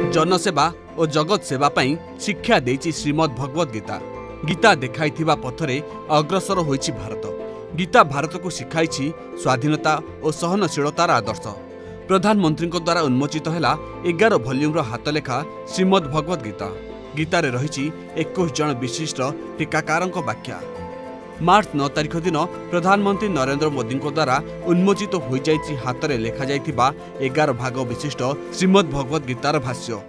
जनसेवा और जगत सेवा पई शिक्षा देछि श्रीमद् भगवत गीता। गीता देखाइथिबा पथरे अग्रसर होइछि भारत। गीता भारत को शिखाइछि स्वाधीनता और सहनशीलतार आदर्श। प्रधानमंत्री द्वारा उन्मोचित हैला 11 भल्यूम हाथलेखा श्रीमद् भगवत गीता। गीतार रही 21 जन विशिष्ट टीकाकारक व्याख्या। मार्च 9 तारिख दिन प्रधानमंत्री नरेंद्र मोदी द्वारा उन्मोचित हो जाइछि हाथ में लेखा जाइथिबा 11 भाग विशिष्ट श्रीमद् भगवत गीतार भाष्य।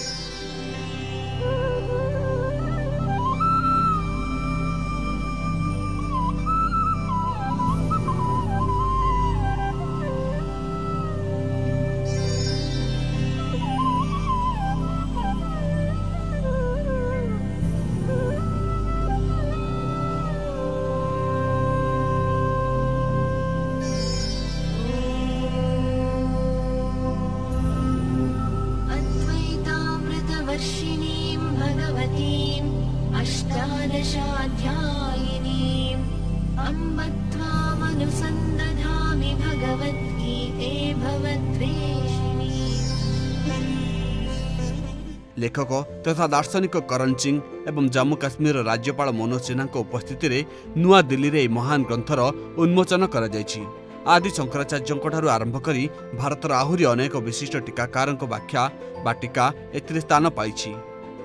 लेखक तथा दार्शनिक करण सिंह एवं जम्मू काश्मीर राज्यपाल मनोज सिन्हा उपस्थिति में नुआ दिल्ली में महान ग्रंथर उन्मोचन कर आदि शंकराचार्य आरंभ कर भारतर आहुरी अनेक विशिष्ट टीकाकार व्याख्या टीका एथिरे स्थान पाई।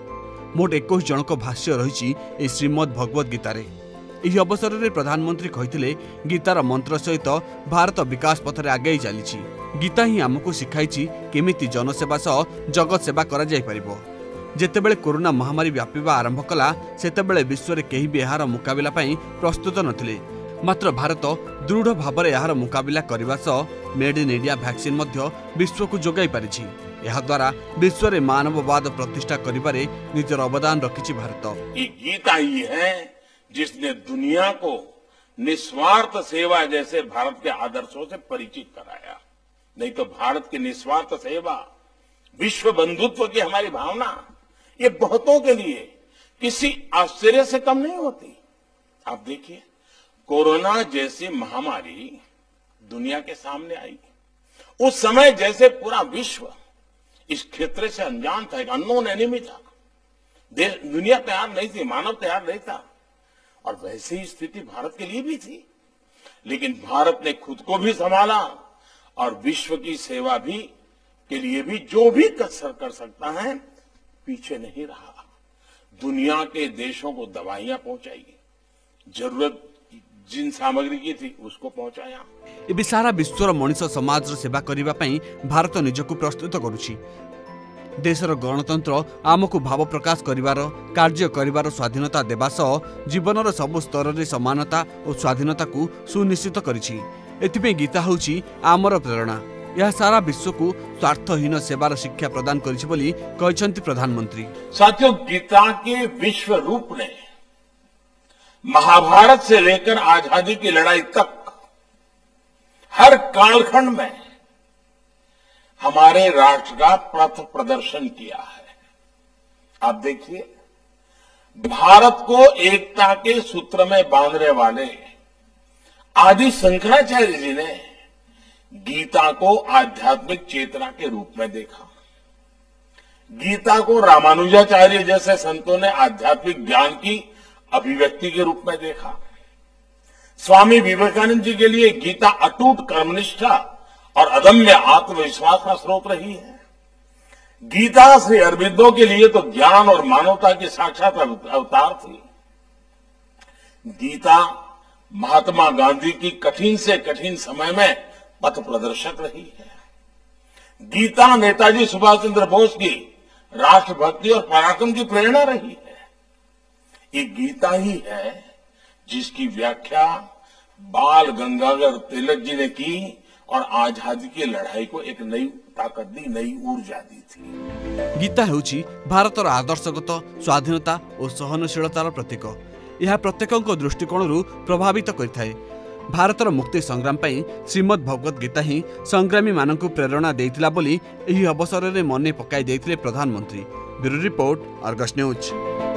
मोट 21 जनक भाष्य रही श्रीमद् भगवत गीतार। यह अवसर में प्रधानमंत्री कहिथिले गीतार मंत्र सहित भारत विकास पथरे आगे चली। गीता ही आमको शिखाई केमिति जनसेवा सह जगत सेवा करा जाय परिबो। जेतेबेले कोरोना महामारी व्यापीबा आरंभ कला सेतेबेले विश्व में केही भी एहार मुकाबिला पई प्रस्तुत नथिले। मात्र भारत दृढ़ भाव में एहार मुकाबिला करने सह मेड इन इंडिया वैक्सीन मध्य विश्व को जोगाई पारिछि। यह द्वारा विश्व में मानववाद प्रतिष्ठा करिबारे निजर अवदान रखिछि भारत। गीता ही है जिसने दुनिया को निस्वार्थ सेवा जैसे भारत के आदर्शों से परिचित कराया। नहीं तो भारत की निस्वार्थ सेवा, विश्व बंधुत्व की हमारी भावना, ये बहुतों के लिए किसी आश्चर्य से कम नहीं होती। आप देखिए, कोरोना जैसी महामारी दुनिया के सामने आई, उस समय जैसे पूरा विश्व इस क्षेत्र से अनजान था, एक अननोन एनिमी था। दुनिया तैयार नहीं थी, मानव तैयार नहीं था, और वैसी ही स्थिति भारत के लिए भी थी। लेकिन भारत ने खुद को भी संभाला और विश्व की सेवा भी के लिए भी जो भी कसर कर सकता है पीछे नहीं रहा। दुनिया के देशों को दवाइयां पहुंचाई, जरूरत जिन सामग्री की थी उसको पहुंचाया। ए सारा विश्वर मनुष्य समाज सेवा करने पई भारत निजको प्रस्तुत करुछि। देशर गणतंत्र आमको भाव प्रकाश करिवार, कार्य करिवार स्वाधीनता देवा सह जीवनर सबु स्तर रे समानता और स्वाधीनता को सुनिश्चित करिछि। एथिपे गीता होछि आमर प्रेरणा। यह सारा विश्व को स्वार्थहीन सेवार शिक्षा प्रदान करिछि बोली कहछन्ति प्रधानमंत्री। साथियों, गीता के विश्व रूप ने महाभारत से लेकर आजादी की लड़ाई तक हर कालखंड में हमारे राष्ट्र का पथ प्रदर्शन किया है। आप देखिए, भारत को एकता के सूत्र में बांधने वाले आदि शंकराचार्य जी ने गीता को आध्यात्मिक चेतना के रूप में देखा। गीता को रामानुजाचार्य जैसे संतों ने आध्यात्मिक ज्ञान की अभिव्यक्ति के रूप में देखा। स्वामी विवेकानंद जी के लिए गीता अटूट कर्मनिष्ठा और अदम्य आत्मविश्वास का स्रोत रही है। गीता श्री अरबिंदो के लिए तो ज्ञान और मानवता की साक्षात अवतार थी। गीता महात्मा गांधी की कठिन से कठिन समय में पथ प्रदर्शक रही है। गीता नेताजी सुभाष चंद्र बोस की राष्ट्रभक्ति और पराक्रम की प्रेरणा रही है। ये गीता ही है जिसकी व्याख्या बाल गंगाधर तिलक जी ने की और आजादी की लड़ाई को एक नई ताकत दी, नई ऊर्जा दी थी। गीता हेउछि भारतर आदर्शगत स्वाधीनता और सहनशीलतार प्रतीक। यह प्रत्येक दृष्टिकोण प्रभावित करिथाए। भारतर मुक्ति संग्राम पई श्रीमद् भगवत गीता ही संग्रामी मानकु प्रेरणा देइतिला बोली एही अवसर रे मने पकाई देइथिले प्रधानमंत्री। Bureau report, Argus news.